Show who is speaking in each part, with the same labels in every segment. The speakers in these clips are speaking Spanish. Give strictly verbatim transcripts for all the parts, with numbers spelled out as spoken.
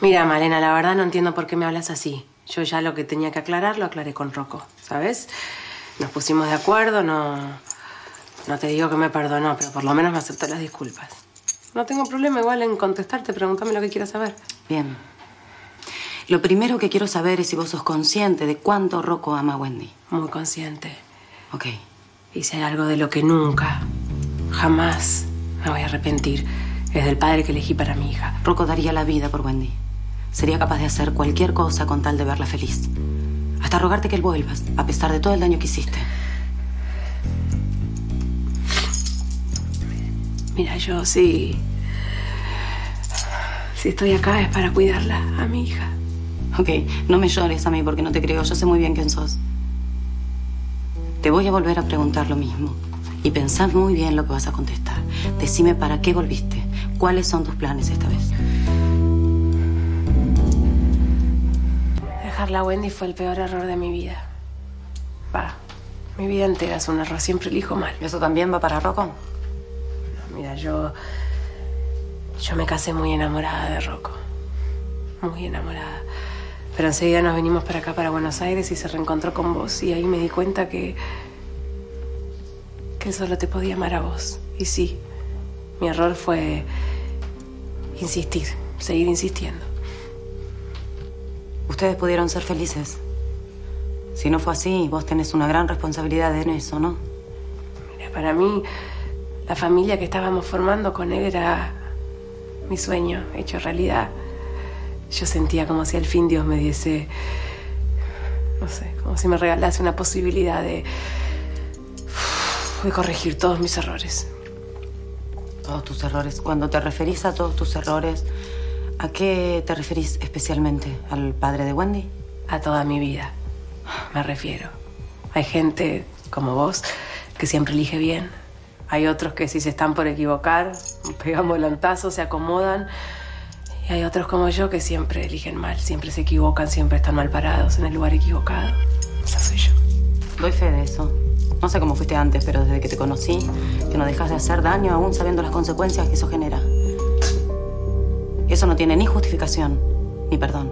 Speaker 1: Mira, Malena, la verdad no entiendo por qué me hablas así. Yo ya lo que tenía que aclarar lo aclaré con Rocco, ¿sabes? Nos pusimos de acuerdo, no... No te digo que me perdonó, pero por lo menos me aceptó las disculpas. No tengo problema igual en contestarte, pregúntame lo que quieras saber.
Speaker 2: Bien. Lo primero que quiero saber es si vos sos consciente de cuánto Rocco ama a Wendy.
Speaker 1: Muy consciente.
Speaker 2: Ok.
Speaker 1: Y si hay algo de lo que nunca, jamás me voy a arrepentir, es del padre que elegí para mi hija.
Speaker 2: Rocco daría la vida por Wendy. Sería capaz de hacer cualquier cosa con tal de verla feliz. Hasta rogarte que él vuelvas, a pesar de todo el daño que hiciste.
Speaker 1: Mira, yo sí... Si estoy acá es para cuidarla, a mi hija.
Speaker 2: Ok, no me llores a mí porque no te creo. Yo sé muy bien quién sos. Te voy a volver a preguntar lo mismo. Y pensá muy bien lo que vas a contestar. Decime para qué volviste. ¿Cuáles son tus planes esta vez?
Speaker 1: Dejarla a Wendy fue el peor error de mi vida. Va, mi vida entera es un error. Siempre elijo mal.
Speaker 2: ¿Eso también va para Rocco?
Speaker 1: Mira, yo... Yo me casé muy enamorada de Rocco. Muy enamorada. Pero enseguida nos vinimos para acá, para Buenos Aires, y se reencontró con vos. Y ahí me di cuenta que... que él solo te podía amar a vos. Y sí, mi error fue... insistir, seguir insistiendo.
Speaker 2: Ustedes pudieron ser felices. Si no fue así, vos tenés una gran responsabilidad en eso, ¿no?
Speaker 1: Mira, para mí... La familia que estábamos formando con él era mi sueño hecho realidad. Yo sentía como si al fin Dios me diese, no sé, como si me regalase una posibilidad de, de corregir todos mis errores.
Speaker 2: Todos tus errores. Cuando te referís a todos tus errores, ¿a qué te referís especialmente? ¿Al padre de Wendy?
Speaker 1: A toda mi vida, me refiero. Hay gente como vos que siempre elige bien. Hay otros que si se están por equivocar, pegan volantazos, se acomodan. Y hay otros como yo que siempre eligen mal, siempre se equivocan, siempre están mal parados en el lugar equivocado. Esa soy yo.
Speaker 2: Doy fe de eso. No sé cómo fuiste antes, pero desde que te conocí, que no dejas de hacer daño aún sabiendo las consecuencias que eso genera. Eso no tiene ni justificación, ni perdón.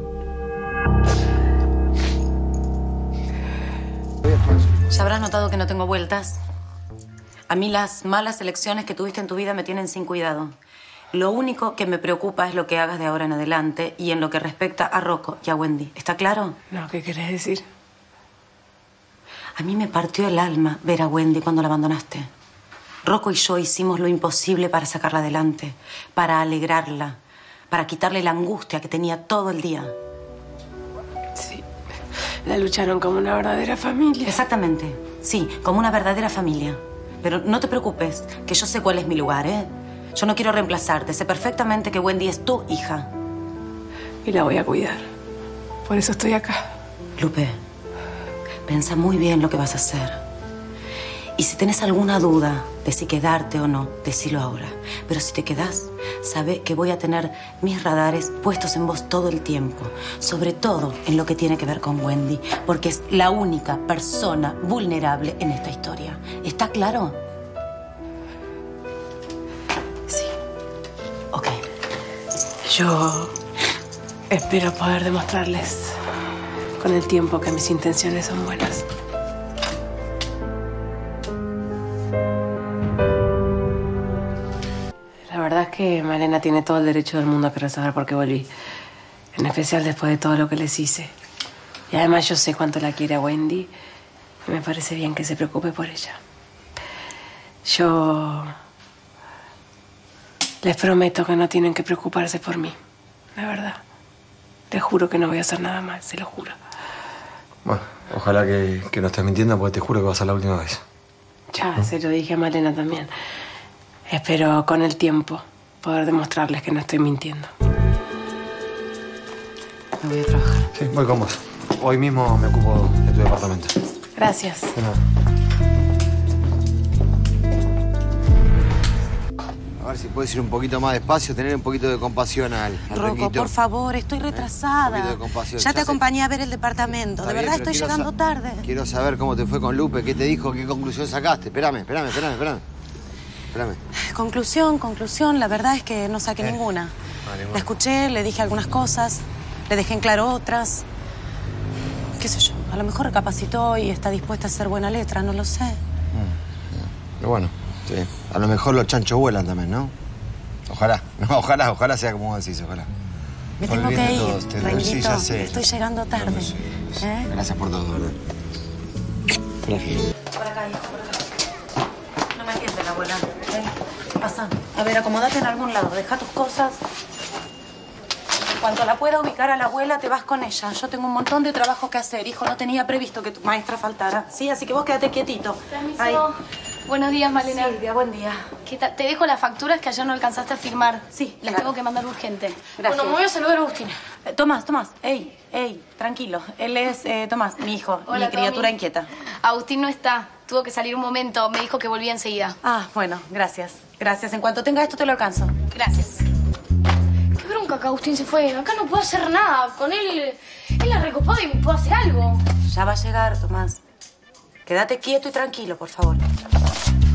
Speaker 2: Ya habrás notado que no tengo vueltas. A mí las malas elecciones que tuviste en tu vida me tienen sin cuidado. Lo único que me preocupa es lo que hagas de ahora en adelante y en lo que respecta a Rocco y a Wendy. ¿Está claro?
Speaker 1: No, ¿qué querés decir?
Speaker 2: A mí me partió el alma ver a Wendy cuando la abandonaste. Rocco y yo hicimos lo imposible para sacarla adelante, para alegrarla, para quitarle la angustia que tenía todo el día.
Speaker 1: Sí, la lucharon como una verdadera familia.
Speaker 2: Exactamente, sí, como una verdadera familia. Pero no te preocupes, que yo sé cuál es mi lugar, ¿eh? Yo no quiero reemplazarte. Sé perfectamente que Wendy es tu hija.
Speaker 1: Y la voy a cuidar. Por eso estoy acá.
Speaker 2: Lupe, piensa muy bien lo que vas a hacer. Y si tenés alguna duda de si quedarte o no, decilo ahora. Pero si te quedás, sabe que voy a tener mis radares puestos en vos todo el tiempo. Sobre todo en lo que tiene que ver con Wendy. Porque es la única persona vulnerable en esta historia. ¿Está claro?
Speaker 1: Sí.
Speaker 2: Ok.
Speaker 1: Yo espero poder demostrarles con el tiempo que mis intenciones son buenas. La verdad es que Malena tiene todo el derecho del mundo a querer saber por qué volví. En especial después de todo lo que les hice. Y además yo sé cuánto la quiere a Wendy. Y me parece bien que se preocupe por ella. Yo les prometo que no tienen que preocuparse por mí. La verdad. Les juro que no voy a hacer nada mal, se lo juro.
Speaker 3: Bueno, ojalá que, que no estés mintiendo porque te juro que va a ser la última vez.
Speaker 1: Ya, ¿Mm? Se lo dije a Malena también. Espero con el tiempo poder demostrarles que no estoy mintiendo.
Speaker 2: Me voy a trabajar.
Speaker 3: Sí, voy con vos. Hoy mismo me ocupo de tu departamento.
Speaker 1: Gracias.
Speaker 3: De nada.
Speaker 4: A ver si puedes ir un poquito más despacio, tener un poquito de compasión al, al
Speaker 2: Rocco,
Speaker 4: Renguito.
Speaker 2: por favor, estoy retrasada.
Speaker 4: Un poquito de compasión.
Speaker 2: Ya te
Speaker 4: Ya
Speaker 2: acompañé a ver el departamento.
Speaker 4: Está
Speaker 2: De
Speaker 4: bien,
Speaker 2: verdad
Speaker 4: pero
Speaker 2: estoy
Speaker 4: quiero
Speaker 2: llegando tarde.
Speaker 4: Quiero saber cómo te fue con Lupe, qué te dijo, qué conclusión sacaste. Espérame, espérame, espérame, espérame. Espérame.
Speaker 2: Conclusión, conclusión, la verdad es que no saqué
Speaker 4: Eh.
Speaker 2: ninguna. Vale, bueno. La escuché, le dije algunas cosas, le dejé en claro otras. Qué sé yo, a lo mejor recapacitó y está dispuesta a hacer buena letra, no lo sé.
Speaker 4: Mm, pero bueno, sí. A lo mejor los chanchos vuelan también, ¿no? Ojalá, no, ojalá, ojalá sea como vos decís, ojalá.
Speaker 2: Me tengo que ir, Reinguito,
Speaker 4: sí, ya sé,
Speaker 2: estoy
Speaker 4: ya
Speaker 2: llegando tarde.
Speaker 4: No, sí, sí.
Speaker 2: ¿Eh?
Speaker 4: Gracias por todo, ¿verdad? Gracias.
Speaker 2: Por acá, hijo, por acá. No me entiende la abuela. Ven, pasa. A ver, acomódate en algún lado, deja tus cosas. En cuanto la pueda ubicar a la abuela, te vas con ella. Yo tengo un montón de trabajo que hacer, hijo. No tenía previsto que tu maestra faltara. Sí, así que vos quédate quietito.
Speaker 5: Permiso.
Speaker 2: Ahí.
Speaker 5: Buenos días, Malena.
Speaker 2: Silvia, buen día.
Speaker 5: ¿Qué tal? Te dejo las facturas que ayer no alcanzaste a firmar.
Speaker 2: Sí,
Speaker 5: Las
Speaker 2: claro.
Speaker 5: tengo que mandar urgente.
Speaker 2: Gracias.
Speaker 5: Bueno, me voy a saludar a Agustina.
Speaker 2: Eh, Tomás, Tomás, ey, ey, tranquilo. Él es, eh, Tomás, mi hijo,
Speaker 5: Hola,
Speaker 2: mi criatura
Speaker 5: Tommy.
Speaker 2: inquieta.
Speaker 5: Agustín no está. Tuvo que salir un momento. Me dijo que volvía enseguida.
Speaker 2: Ah, bueno, gracias. Gracias. En cuanto tenga esto, te lo alcanzo.
Speaker 5: Gracias. Qué bronca que Agustín se fue. Acá no puedo hacer nada. Con él, él la recopado y puedo hacer algo.
Speaker 2: Ya va a llegar, Tomás. Quédate quieto y tranquilo, por favor.